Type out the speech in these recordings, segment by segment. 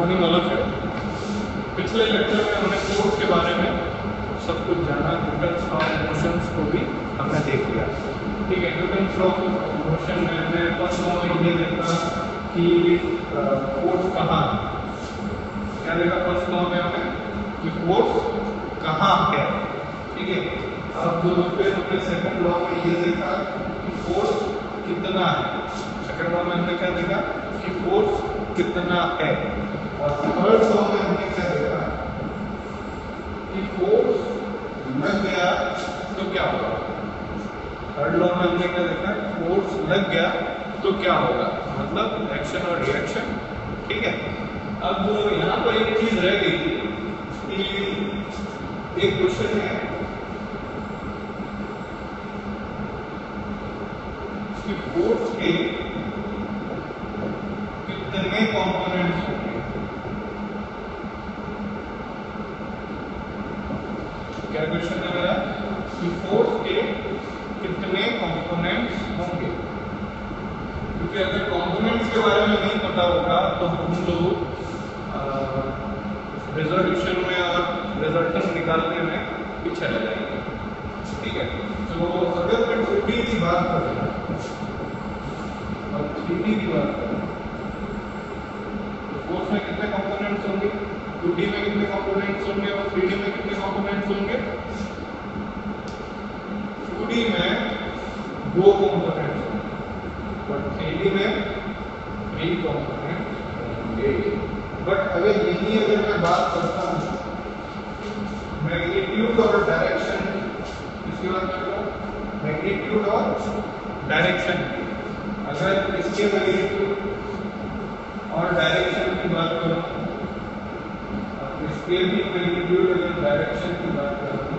Morning all of you. पिछले lecture में हमने फोर्स के बारे में सब कुछ जाना, न्यूटन्स लॉ ऑफ मोशंस को भी हमने देख लिया। ठीक है, न्यूटन्स लॉ ऑफ मोशन में हमने फर्स्ट लॉ में ये देखा कि फोर्स कहाँ, क्या देखा फर्स्ट लॉ में हमें कि फोर्स कहाँ है। ठीक है, अब फिर हमने सेकंड लॉ में ये देखा कि फोर्स कितना है। सेकंड लॉ में हमने क्या देखा कि फोर्स कितना है। और थर्ड लॉ में हमने क्या देखा कि फोर्स लग गया तो क्या होगा। थर्ड लॉ में हमने क्या देखा, फोर्स लग गया तो क्या होगा, मतलब एक्शन और रिएक्शन। ठीक है, अब यहाँ पर एक चीज रह गई कि एक क्वेश्चन है कि फोर्स के कितने कंपोनेंट्स होंगे। क्या क्वेश्चन है मेरा कि फोर्स के कितने कंपोनेंट्स होंगे। क्योंकि अगर कंपोनेंट्स के बारे में नहीं पता होगा तो हम लोग रिजोल्यूशन में और रिजल्टेंट निकालने में पीछे रह जाएंगे। ठीक है, तो अगर मैं 2D की बात करूँ और 3D की बात करूँ तो फोर्स में कितने कंपोनेंट्स होंगे, 2D में कितने कंपोनेंट्स होंगे और 3D में कितने कंपोनेंट्स होंगे। 2D में 2 कंपोनेंट्स होंगे और 3D में 3 कंपोनेंट्स होंगे। बट अगर मैं बात करता हूँ मैग्नीट्यूड और डायरेक्शन, इसकी बात कर रहा हूँ मैग्नीट्यूड और डायरेक्शन की, अगर इसके मैग्नीट्यूड और डायरेक्शन की बात करूँ और इसके भी मैग्नीट्यूड अगर डायरेक्शन की बात करूँ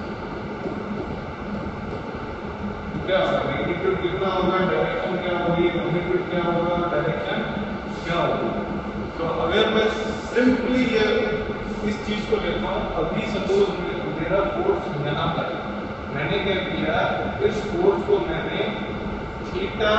तो क्या होगा, मैग्नीट्यूड कितना होगा, डायरेक्शन क्या होगी, मैग्नीट्यूड क्या होगा, डायरेक्शन क्या होगी। तो अगर मैं सिंपली ये इस चीज को लेता हूँ, अभी सपोज मेरा फोर्स यहाँ पर, मैंने क्या किया, इस फोर्स को मैंने थीटा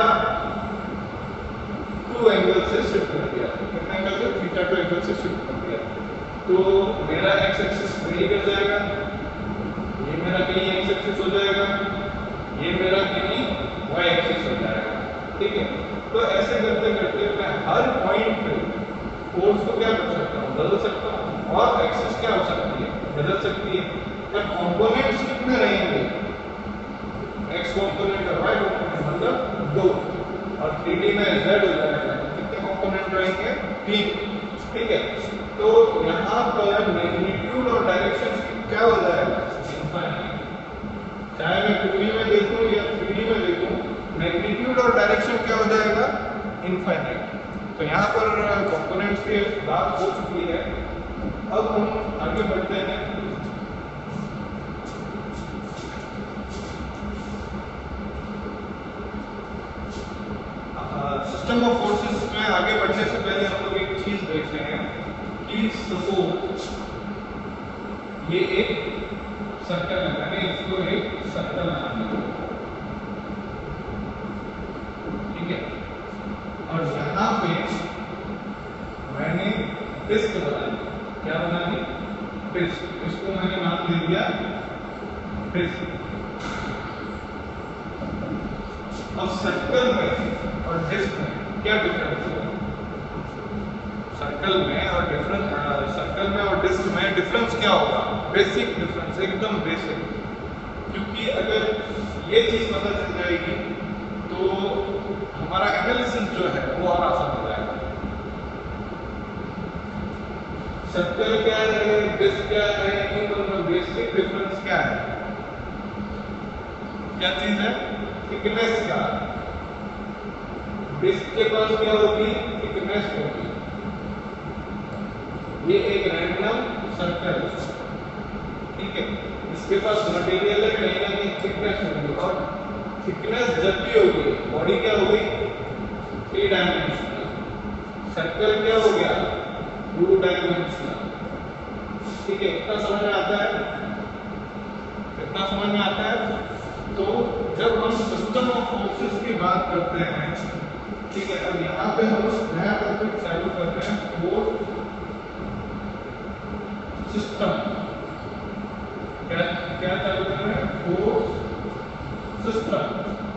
2 एंगल से शिफ्ट कर दिया। कितने एंगल से, थीटा 2 एंगल से शिफ्ट कर दिया। तो मेरा एक्स एक्सिस वही कर जाएगा, ये मेरा कहीं एक्स एक्सिस हो जाएगा, ये मेरा कहीं वाई एक्सिस हो जाएगा। ठीक है, तो ऐसे करते करते मैं हर पॉइंट पे फोर्स को क्या कर सकता हूँ, बदल सकता हूँ, और एक्सिस क्या हो सकती है, बदल सकती है। पर कंपोनेंट्स कितने रहेंगे, एक्स कंपोनेंट और वाई कंपोनेंट, मतलब 2, और 3D में z हो जाएगा, कितने कंपोनेंट रहेंगे, 3। ठीक है, तो यहाँ पर मैग्नीट्यूड और डायरेक्शन क्या हो जाएगा, इनफाइनाइट। चाहे मैं 2D में देखूं या 3D में देखूं, मैग्नीट्यूड और डायरेक्शन क्या हो जाएगा, इनफाइनाइट। तो यहाँ पर कंपोनेंट्स की बात हो चुकी है। अब हम आगे बढ़ते हैं। सिस्टम ऑफ फोर्सेस में आगे बढ़ने से पहले हम लोग एक चीज देखते हैं कि सपोज ये एक सर्कल है, मैंने इसको एक सर्कल नाम दिया। ठीक है, और यहाँ पे मैंने डिस्क बना दी। क्या बना दी, डिस्क। इसको मैंने नाम दे दिया डिस्क। अब सर्कल में और डिस्क में क्या डिफरेंस है, सर्कल में और डिस्क में डिफरेंस क्या होगा, बेसिक डिफरेंस, एकदम बेसिक। क्योंकि अगर ये चीज पता चल जाएगी तो हमारा एनालिसिस जो है वो और आसान हो जाएगा। सर्कल क्या है, डिस्क क्या है, इन दोनों में बेसिक डिफरेंस क्या है, क्या चीज है, थिकनेस का। डिस्क के पास क्या होगी, थिकनेस होगी। ये एक रैंडम सर्कल, ठीक है, इसके पास मटेरियल है, कहीं ना कहीं थिकनेस होगी, और थिकनेस जब भी होगी, बॉडी क्या होगी, 3 डायमेंशनल, सर्कल क्या हो गया, 2 डायमेंशनल। ठीक है, इतना समझ में आता है, इतना समझ में आता है। तो जब हम सिस्टम ऑफ फोर्सेस की बात करते हैं, ठीक है, अब यहाँ पे हम नया टॉपिक चालू करते हैं, फोर्स सिस्टम। क्या क्या चालू कर रहे हैं? Force system.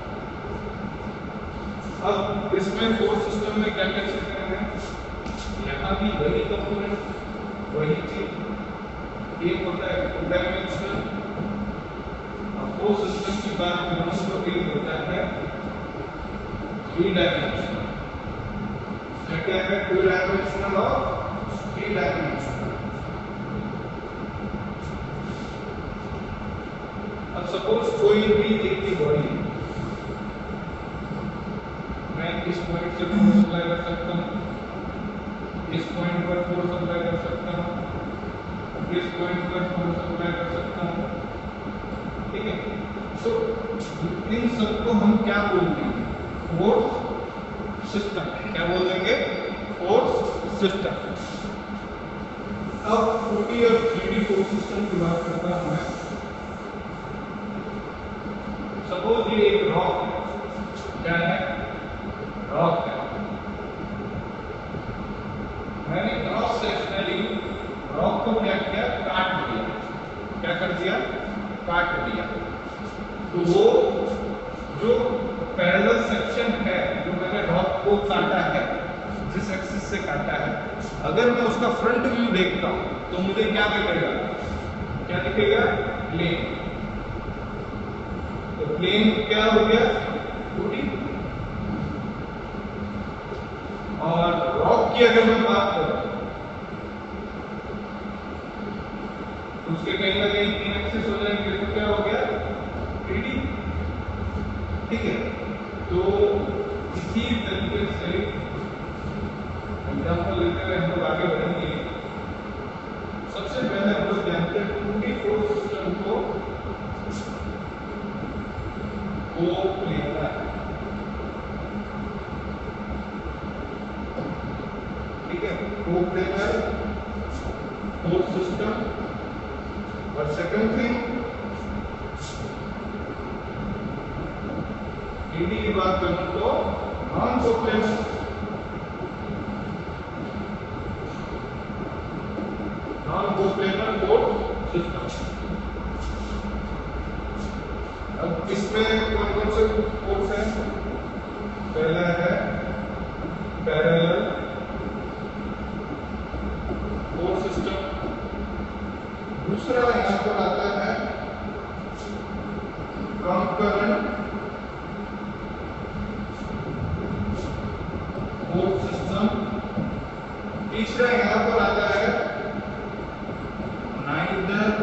अब इसमें फोर्स सिस्टम में क्या क्या चीज करेंगे? यहाँ भी वही कंपोनेंट, वही चीज। एक होता है टू डायमेंशनल, फोर्स सिस्टम की बात करूं तो एक होता है थ्री डायमेंशनल। क्या है? टू डायमेंशनल और थ्री डायमेंशनल। अब सपोज कोई भी एक की बॉडी, मैं इस पॉइंट से फोर्स अप्लाई कर सकता हूँ, इस पॉइंट पर फोर्स अप्लाई कर सकता हूँ, इस पॉइंट पर फोर्स अप्लाई कर सकता हूँ, ठीक है? तो इन सबको हम क्या बोलते हैं? Force system. क्या बोल देंगे? Force system. अब 2D और 3D फोर्स सिस्टम की बात करता हूं मैं। सपोज ये एक रॉक है। क्या है? रॉक है। मैंने क्रॉस सेक्शनली रॉक को क्या किया? काट दिया। क्या कर दिया? काट दिया। तो वो जो पैरेलल सेक्शन है जो मैंने रॉक को काटा है, जिस एक्सिस से काटा है, अगर मैं उसका फ्रंट व्यू देखता हूं तो मुझे क्या दिखेगा? क्या दिखेगा? प्लेन। तो प्लेन क्या हो गया? 2D। और रॉक की अगर मैं बात करूं तो उसके कहीं ना कहीं तीन एक्सिस हो जाएंगे, तो क्या हो गया? 3D। ठीक है? तो इसी तरीके से एग्जाम्पल लेते हुए हम लोग आगे बढ़ेंगे। सबसे पहले हम लोग जानते हैं 2D फोर्स सिस्टम को कोप्लेनर। ठीक है? Coplanar force system. और सेकंड थिंग, 3D की बात करूं तो non coplanar. Non coplanar force system. अब इसमें कौन कौन से फोर्स हैं? पहला है पैरेलल फोर्स सिस्टम। दूसरा यहां पर आता है कंकरेंट फोर्स सिस्टम। तीसरा यहां पर आता है नाइदर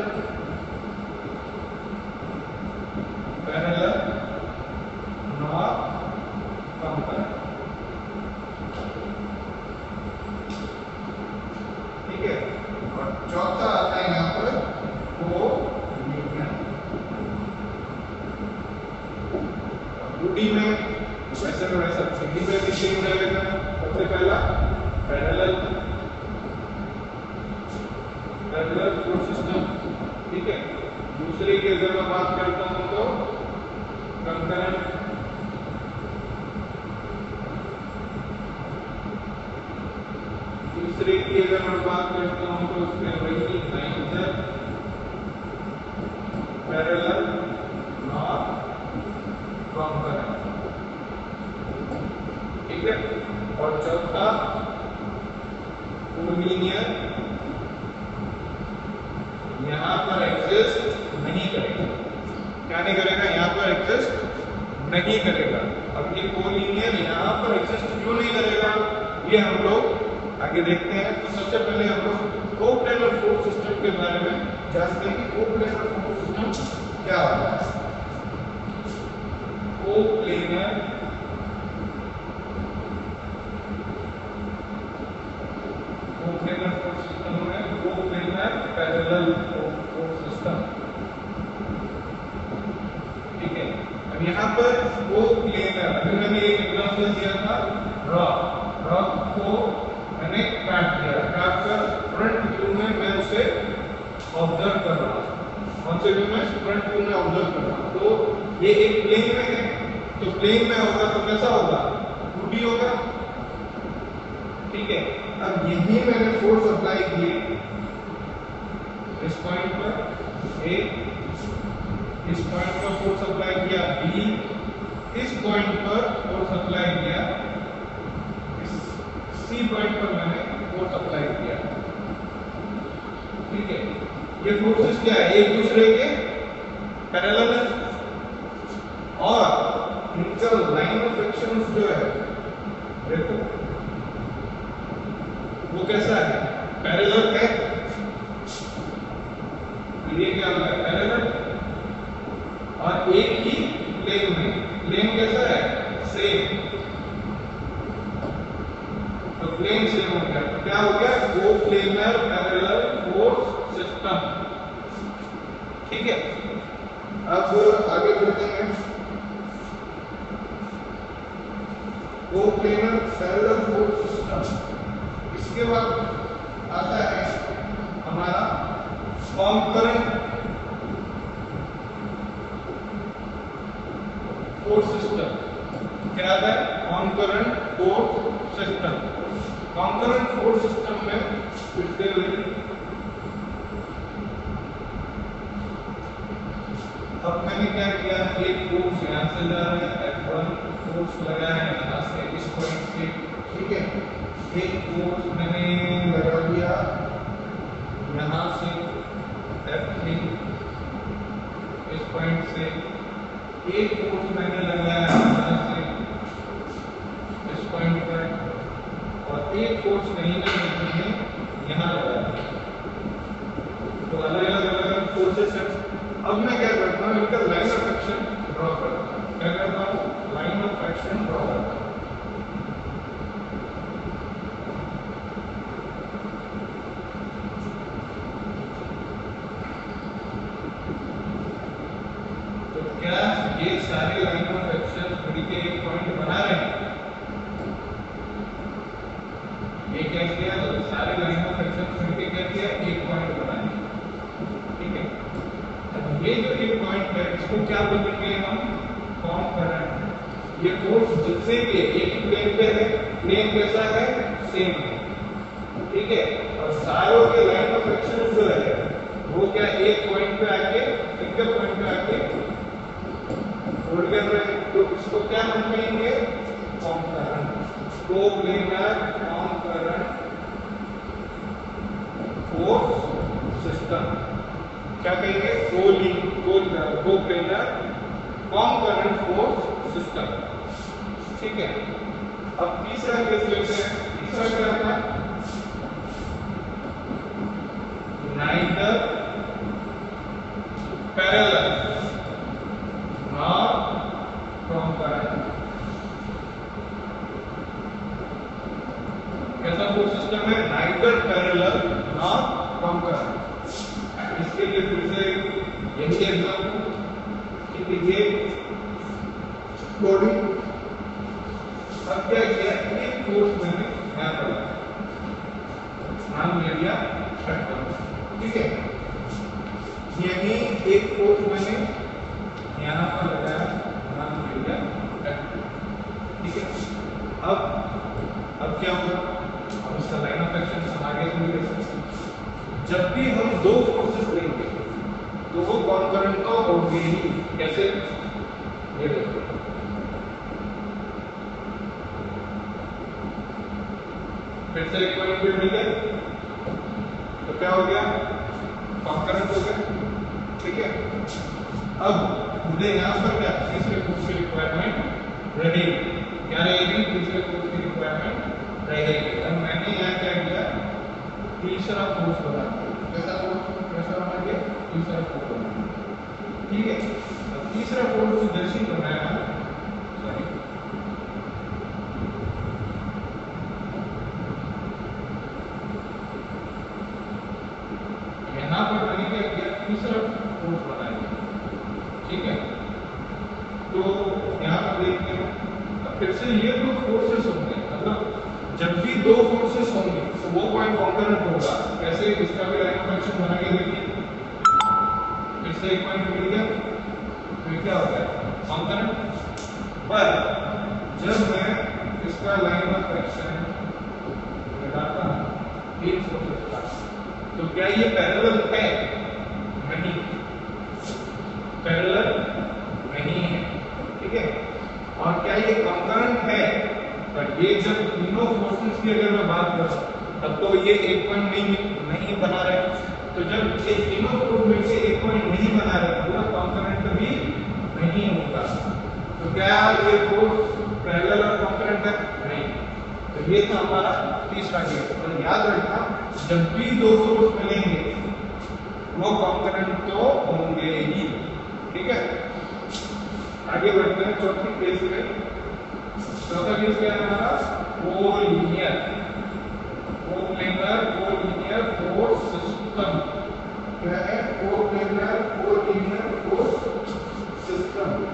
पैरेलल नॉर कंकरेंट। ठीक है? और चौथा आता है यहां पर कोलिनियर। 2D में वैसे में वैसा 3D में भी सेम रहेगा। सबसे पहला पैरेलल फोर्स सिस्टम। ठीक है? दूसरे की अगर मैं बात करता हूं तो कंकरेंट। तीसरे की अगर मैं बात करता हूं तो उसमें वही नाइदर पैरेलल नॉर कंकरेंट। ठीक है? और चौथा कोलिनियर, यहां पर एग्जिस्ट नहीं करेगा। क्या नहीं करेगा? यहां पर एग्जिस्ट नहीं करेगा। अब ये कोलिनियर यहां पर एग्जिस्ट क्यों नहीं करेगा, ये हम लोग आगे देखते हैं। तो सबसे पहले हम लोग कोप्लेनर फोर्स सिस्टम के बारे में जानते हैं कि कोप्लेनर फोर्स सिस्टम क्या होता है। कोप्लेनर फोर्स सिस्टम में कोप्लेनर पैरेलल फोर्स सिस्टम। ठीक है? अब यहाँ पर कोप्लेनर, अभी मैंने एक एग्जांपल दिया था रॉक। रॉक को मैंने काट दिया, काट कर फ्रंट व्यू में मैं उसे ऑब्जर्व कर रहा हूं। कौन से व्यू में? फ्रंट व्यू में ऑब्जर्व कर रहा हूं। तो ये एक प्लेन में है, तो प्लेन में होगा तो कैसा होगा? 2D होगा। ठीक है? अब यही मैंने फोर्स अप्लाई किए, इस पॉइंट पर ए, इस पॉइंट पर फोर्स अप्लाई किया बी, इस पॉइंट पर फोर्स अप्लाई किया, इस सी पॉइंट पर मैंने फोर्स अप्लाई किया। ठीक है, ये फोर्सेस क्या है, एक दूसरे के पैरेलल है और इनका लाइन ऑफ एक्शन जो है देखो वो कैसा है, पैरेलल है। ये क्या होगा, पैरेलल और एक ही प्लेन में, प्लेन कैसा है, सेम, तो प्लेन सेम हो गया, तो क्या हो गया, वो प्लेनर पैरेलल फोर्स सिस्टम। ठीक है, अब आगे बढ़ते हैं। वो प्लेनर पैरेलल फोर्स सिस्टम, इसके बाद आता है हमारा कॉन्करेंट फोर्स सिस्टम। क्या है, concurrent force system. Concurrent force system में फिर से अब मैंने क्या किया, एक फोर्स यहां से जा रहा है, F1 फोर्स लगा है यहां से इस पॉइंट से। ठीक है, एक फोर्स मैंने लगा दिया यहां से F3 इस पॉइंट से, एक फोर्स मैंने लगाया यहां से इस पॉइंट पर, और एक फोर्स नहीं मैंने यहां लगाया। तो अलग अलग फोर्सेस हैं। अब मैं क्या करता हूँ, इनका लाइन ऑफ एक्शन ड्रॉ करता हूँ। क्या करता हूँ, लाइन ऑफ एक्शन ड्रॉ करता हूँ। तो क्या ये सारे लाइन ऑफ एक्शन मिलके एक पॉइंट बना रहे हैं, ये क्या किया, सारे लाइन ऑफ एक्शन मिलके क्या किया, एक पॉइंट बनाए। ठीक है, ये जो एक पॉइंट है इसको क्या बोलेंगे हम, कॉन्करेंट। ये फोर्स जिससे भी एक प्लेन पे है, प्लेन कैसा है, सेम है। ठीक है, और सारों के लाइन ऑफ एक्शन जो है वो क्या एक पॉइंट पे आके, सिंगल पॉइंट पे आके फोल्ड कर रहे हैं, तो इसको क्या हम कहेंगे, concurrent. Coplanar concurrent force system क्या कहेंगे, कोप्लेनर कॉन्करेंट फोर्स सिस्टम। ठीक है, अब तीसरा केस लेते हैं। तीसरा क्या था, नाइदर पैरेलल नॉर कॉन्करेंट। कैसा फोर्स सिस्टम है, नाइदर पैरेलल नॉर कॉन्करेंट। इसके लिए फिर से यही एग्जाम्पल कि ये बॉडी, अब क्या किया, एक फोर्स मैंने यहां पर नाम ले लिया F1। ठीक है, यही एक फोर्स मैंने यहां पर लगाया, नाम ले लिया F2। ठीक है, अब क्या होगा, अब इसका लाइन ऑफ एक्शन हम आगे से देख सकते हैं। जब भी हम दो फोर्सेस लेंगे तो वो कॉन्करेंट तो होंगे ही। कैसे, ये देखो, फिर से एक पॉइंट पे मिल गए तो क्या हो गया, कॉन्करेंट हो गया। ठीक है, अब मुझे यहाँ पर क्या तीसरे फोर्स की रिक्वायरमेंट रहेगी, क्या रहेगी, तीसरे फोर्स की रिक्वायरमेंट रहेगी। अब मैंने यहाँ क्या किया, तीसरा फोर्स बना दिया। कैसा फोर्स, कैसा बना दिया, तीसरा फोर्स बना दिया। ठीक है, अब तीसरा फोर्स जैसे ही बनाया, सॉरी यहाँ पर मैंने क्या किया, तीसरा फोर्स बनाया। ठीक है, तो यहाँ पर देखते हैं, फिर से ये दो फोर्सेस होंगे, मतलब जब भी दो फोर्सेस होंगे तो वो पॉइंट कॉन्करेंट होगा। कैसे, इसका भी लाइन ऑफ एक्शन बना के देखिए, फिर से एक पॉइंट मिल गया, तो क्या हो गया, कॉन्करेंट। पर जब मैं इसका लाइन ऑफ एक्शन लगाता हूं तीन फोर्सेस का, तो क्या ये पैरेलल है, नहीं, पैरेलल नहीं है, ठीक है। और क्या ये कॉन्करेंट है? पर ये जब तीनों फोर्सेस की अगर मैं बात करूं तब तो ये एक पॉइंट नहीं बना रहे। तो जब ये तीनों फोर्स में से एक पॉइंट नहीं बना रहे तो कॉन्करेंट भी नहीं होगा। तो क्या ये फोर्स पैरेलल और कॉन्करेंट है? नहीं। तो ये था हमारा तीसरा केस। और याद रखना, जब भी दो फोर्स मिलेंगे वो कॉन्करेंट तो होंगे ही, ठीक है। आगे बढ़ते हैं चौथे केस पे। चौथा केस क्या है हमारा? Collinear, coplanar collinear force system. क्या है? Coplanar collinear force system.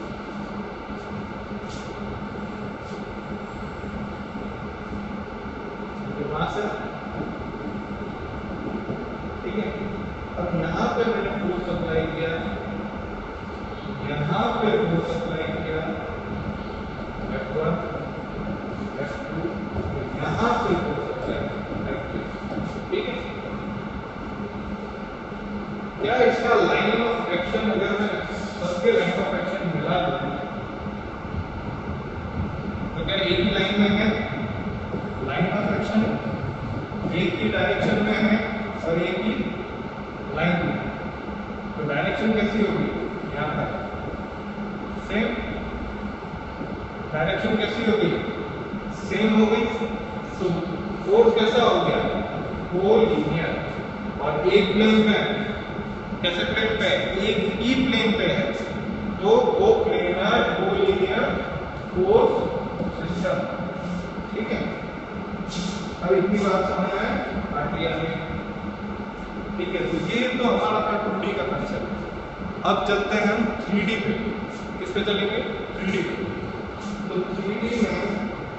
ठीक है। अब यहाँ पे मैंने फोर्स अप्लाई किया, यहाँ पे फोर्स अप्लाई किया F1 F2, यहाँ पे फोर्स अप्लाई F3, ठीक है। क्या इसका लाइन ऑफ एक्शन अगर मैं सबके लाइन ऑफ एक्शन मिला दूं तो क्या एक ही लाइन में है? लाइन ऑफ एक्शन एक ही डायरेक्शन में है और एक ही लाइन में। तो डायरेक्शन कैसी होगी? यहाँ पर सेम डायरेक्शन कैसी होगी? सेम हो गई। तो फोर्स कैसा हो गया? कोलिनियर। और एक प्लेन में, कैसे प्लेन पे? एक ही प्लेन पे है, तो कोप्लेनर कोलिनियर फोर्स सिस्टम, ठीक है। अब इतनी बात समझ आए? बाकी आगे, ठीक है। तो ये तो हमारा था 2D का कंसेप्ट। अब चलते हैं हम 3D पे। किस पे चलेंगे? 3D पे। तो 3D में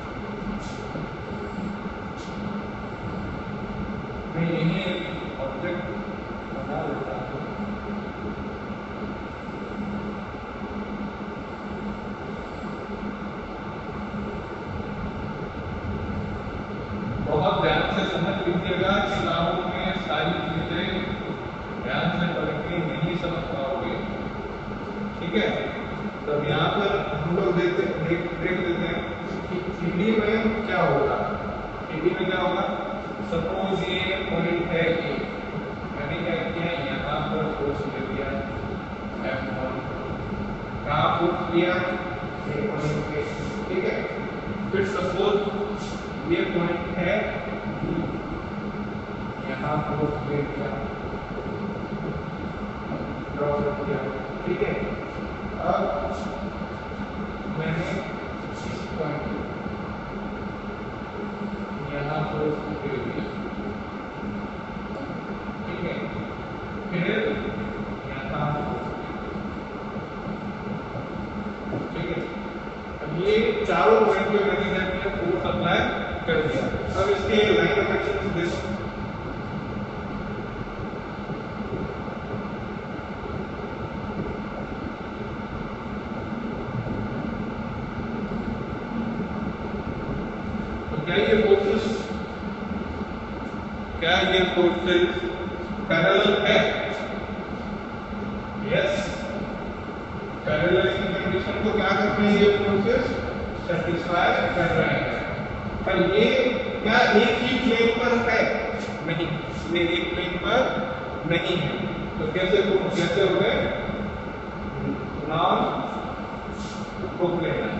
मैं यही ऑब्जेक्ट बना लेता हूँ। बहुत ध्यान से समझ लीजिएगा, किताबों में सारी चीजें ध्यान से पढ़ के नहीं समझ पाओगे, ठीक है। तब यहाँ पर हम लोग देख लेते हैं कि 3D में क्या होगा। 3D में क्या होगा? सपोज ये पॉइंट है ए, मैंने क्या किया, यहाँ पर फोर्स ले दिया F1, कहाँ फोर्स लिया? ये पॉइंट पे, ठीक है। फिर सपोज ये पॉइंट है, यहाँ फोर्स ले दिया, ड्रॉ कर दिया, ठीक है। अब मैंने इस पॉइंट यहाँ फोर्स ले दिया, ठीक है। फिर यहाँ ठीक है। अब ये चारों पॉइंट पे मैंने क्या किया? फोर्स अप्लाई कर दिया। अब इसके लाइन ऑफ एक्शन देखो, क्या ये फोर्सेस पैरेलल है? यस, पैरेलल की कंडीशन को क्या कर रहे हैं? ये फोर्सेस सेटिस्फाई कर रहे हैं। पर ये क्या एक ही प्लेन पर है? नहीं, ये एक प्लेन पर नहीं है। तो कैसे हो गए? Non coplanar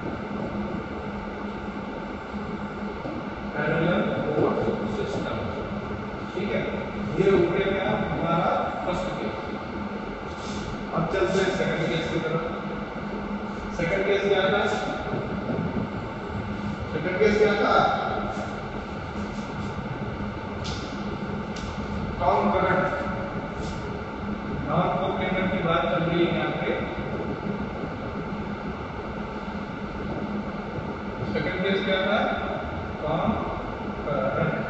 parallel force system, ठीक है। ये हो गया हमारा फर्स्ट केस। अब चलते हैं सेकंड केस की तरफ। सेकंड केस क्या था? सेकंड केस क्या था? कॉन्करेंट, नॉन कोप्लेनर की बात चल रही है यहाँ पे। सेकंड केस क्या था? कॉन्करेंट।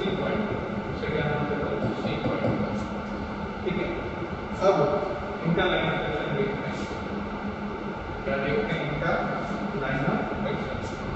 पॉइंट, उसे क्या नाम देता हूँ सी पॉइंट। ठीक है, अब इनका लाइन ऑफ एक्शन देखते हैं, क्या देखते हैं इनका लाइन ऑफ एक्शन।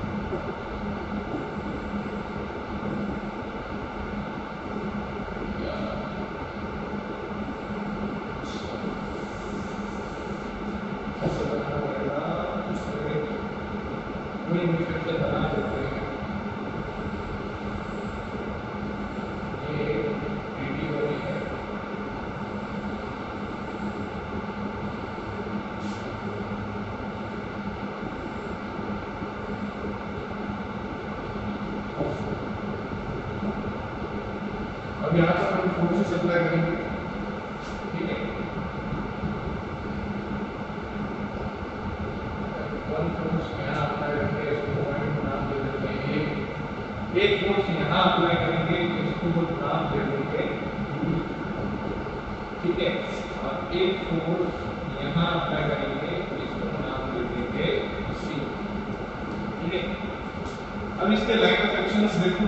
अब यहाँ पर हम फोर्स सप्लाई करेंगे, ठीक है, वन फोर्स यहाँ अप्लाई करेंगे, इसको पॉइंट नाम दे देते हैं एक फोर्स यहाँ अप्लाई करेंगे, इसको नाम दे देंगे, ठीक है, और एक फोर्स यहाँ अप्लाई करेंगे, इसको नाम दे देंगे सी। ठीक है, अब इसके लाइन ऑफ एक्शंस देखो,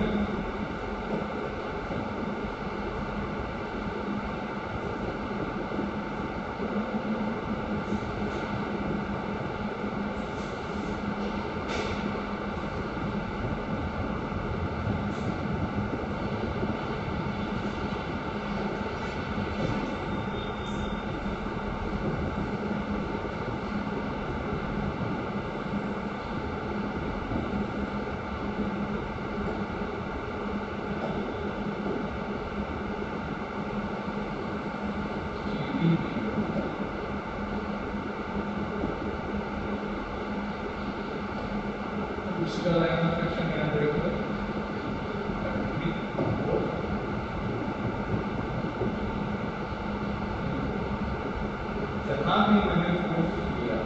उसका लाइन ऑफ एक्शन यहाँ देखो, जहाँ भी मैंने फोर्स किया,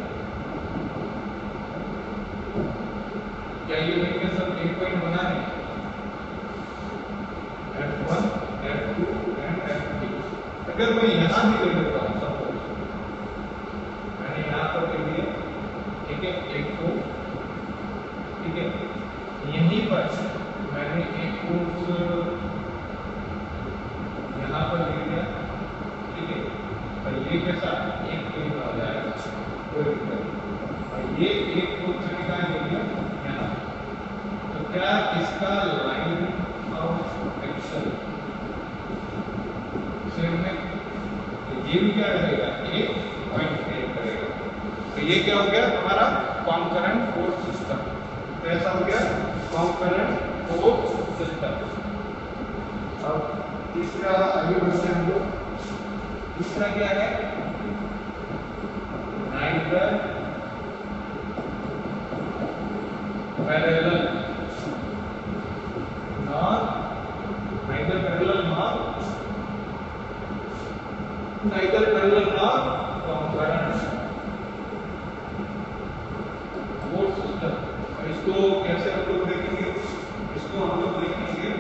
क्या ये इनके सब एक पॉइंट बना है, F1, F2 एंड F3। अगर मैं यहाँ भी ले लेता हूँ, सपोज मैंने यहाँ पर ले लिया, ठीक है, एक फोर्स, ठीक है, यहीं पर मैंने एक फोर्स यहाँ पर ले लिया, ठीक है, और ये के साथ एक फोर्स आ जाएगा, कोई दिक्कत नहीं, और ये एक फोर्स मैंने कहाँ ले लिया, यहाँ, तो क्या इसका लाइन ऑफ एक्शन सेम है, तो ये भी क्या रहेगा, एक पॉइंट क्रिएट करेगा। तो ये क्या हो गया हमारा कॉन्करेंट फोर्स सिस्टम, कैसा हो गया कॉन्करेंट फोर्स सिस्टम। अब तीसरा आगे बढ़ते हैं हम लोग, तीसरा क्या है, neither parallel nor, neither parallel nor, neither parallel nor concurrent force system. इसको कैसे हम लोग देखेंगे, इसको हम लोग देखेंगे,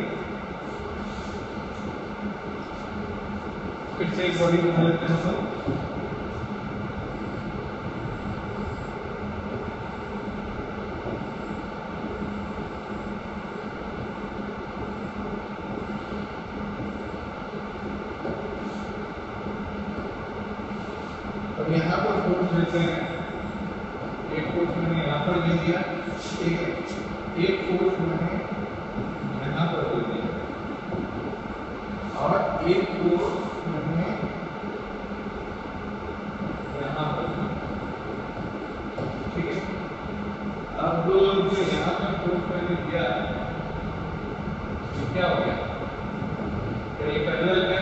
फिर से एक बॉडी बना लेते हैं हम। अब यहाँ पर फोर्स देते हैं, एक फोर्स मैंने यहाँ पर दे दिया, ठीक है, एक फोर्स मैंने यहाँ पर दे दिया, और एक फोर्स मैंने यहाँ पर दिया, ठीक है। अब जो यहाँ पर फोर्स मैंने दिया, तो क्या हो गया, ये पैरेलल है,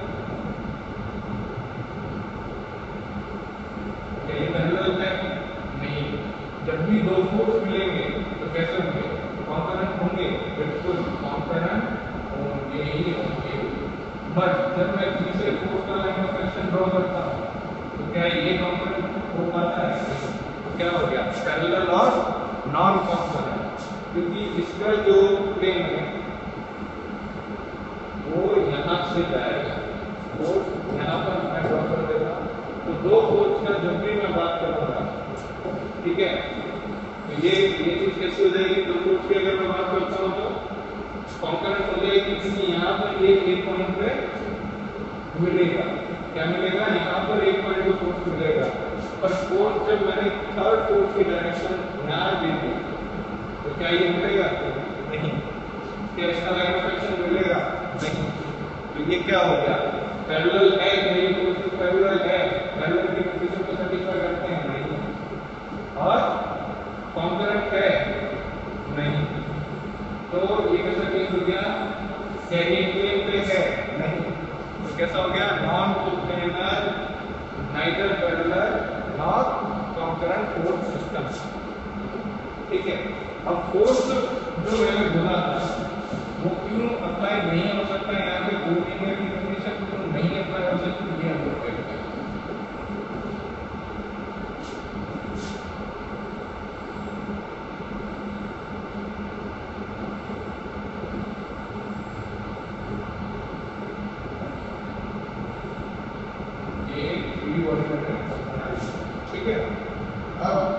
ये पैरेलल है नहीं, जब भी दो फोर्स मिलेंगे तो कैसे होंगे, कॉन्करेंट होंगे, बिल्कुल कॉन्करेंट होंगे ही होंगे। बट जब मैं तीसरे फोर्स का लाइन ऑफ एक्शन ड्रॉ करता हूँ तो क्या ये कॉन्करेंट हो पाता है, तो क्या हो गया पैरेलल और नॉन कॉन्करेंट, क्योंकि इसका जो प्लेन है वो यहाँ से जाएगा, फोर्स यहाँ पर मैं ड्रॉ कर देता, तो दो फोर्स का जब भी मैं बात करूँगा, ठीक है, तो ये चीज कैसे हो जाएगी, दो फोर्स की अगर मैं बात करता हूँ तो कॉन्करेंट हो जाएगी, क्योंकि ये एक पॉइंट पे मिलेगा, क्या मिलेगा, यहाँ पर एक पॉइंट पे फोर्स मिलेगा, पर फोर्स जब मैंने थर्ड फोर्स की डायरेक्शन यहाँ दे दी तो क्या ये मिलेगा? नहीं। क्या इसका लाइन ऑफ एक्शन मिलेगा? नहीं। तो ये क्या हो गया? पैरेलल है कि नहीं? फोर्सेस पैरेलल है, पैरेलल की कंडीशन को सेटिस्फाई करते हैं? नहीं। और कॉन्करेंट है? नहीं। तो ये कैसा केस हो गया? सेकंड प्लेन पे है? नहीं। तो कैसा हो गया? Non coplanar, neither parallel nor concurrent force system. ठीक है। अब फोर्स जो मैंने बोला था वो क्यों अप्लाई नहीं हो सकता यहाँ पे? कोलिनियर की कंडीशन तो नहीं अप्लाई हो सकती, ये हम लोग कहते हैं। ये फ्री बॉडी का, ठीक है। अब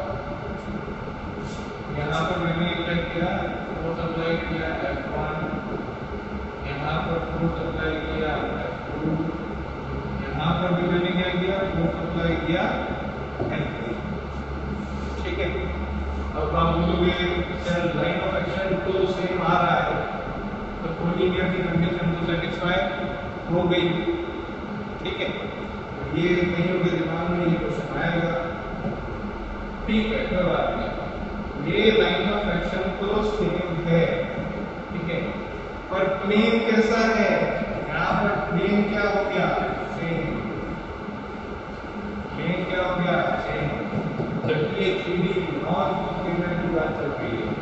यहाँ पर मैंने अप्लाई किया, फोर्स अप्लाई किया F1, यहाँ पर फोर्स अप्लाई किया F2, यहाँ पर भी मैंने क्या किया, फोर्स अप्लाई किया F3, ठीक है। अब आप बोलोगे सर लाइन ऑफ एक्शन तो सेम आ रहा है, तो कोलिनियर की कंडीशन तो सेटिस्फाई हो गई, ठीक है। ये कहीं होगा दिमाग में ये क्वेश्चन आएगा, ठीक है, कोई बात नहीं। ये लाइन ऑफ एक्शन तो सेम है, ठीक है, पर प्लेन कैसा है? यहाँ पर प्लेन क्या हो गया? सेम। प्लेन क्या हो गया? सेम। जबकि ये 3D नॉन कोप्लेनर की बात चल रही है।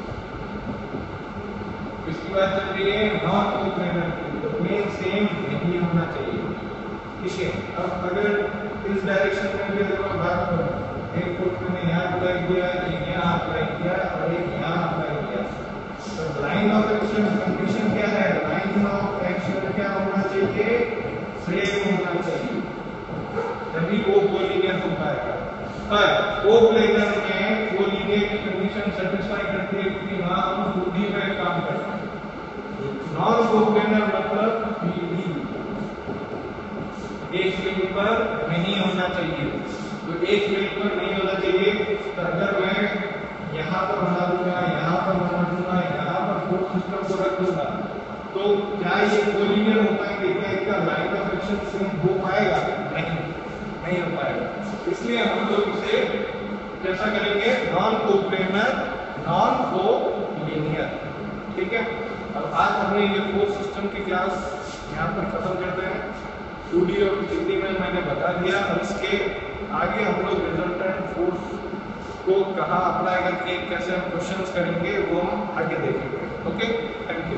किसकी बात चल रही है? नॉन कोप्लेनर की। तो प्लेन सेम नहीं होना चाहिए, ठीक है। अब अगर इस डायरेक्शन में भी अगर मैं बात करूँ, एक फोर्स मैंने यहाँ अप्लाई किया, एक यहाँ अप्लाई किया और एक यहाँ अप्लाई किया, तो लाइन ऑफ एक्शन कंडीशन क्या है? लाइन ऑफ एक्शन क्या होना चाहिए? सेम होना चाहिए, तभी वो कोलिनियर हो पाएगा। पर कोप्लेनर में कोलिनियर की कंडीशन सेटिस्फाई करती है क्योंकि वहां हम 2D में काम करते हैं। नॉन कोप्लेनर मतलब 3D, एक प्लेन पर नहीं होना चाहिए। तो एक प्लेन पर नहीं होना चाहिए, तो अगर मैं यहाँ पर बना दूंगा, यहाँ पर बना दूंगा, यहाँ पर फोर्स सिस्टम को रख दूंगा, तो क्या ये कोलिनियर हो पाएंगे? क्या इनका लाइन ऑफ एक्शन सेम हो पाएगा? नहीं हो पाएगा। इसलिए हम लोग इसे कैसा करेंगे? नॉन कोप्लेनर, नॉन कोलिनियर, ठीक है। अब आज हमने ये फोर्स सिस्टम की क्लास यहाँ पर खत्म करते हैं। 2D और 3D में मैंने बता दिया। अब इसके आगे हम लोग रिजल्टेंट फोर्स को कहाँ अप्लाई करके कैसे हम क्वेश्चंस करेंगे वो हम आगे देखेंगे। Okay, thank you.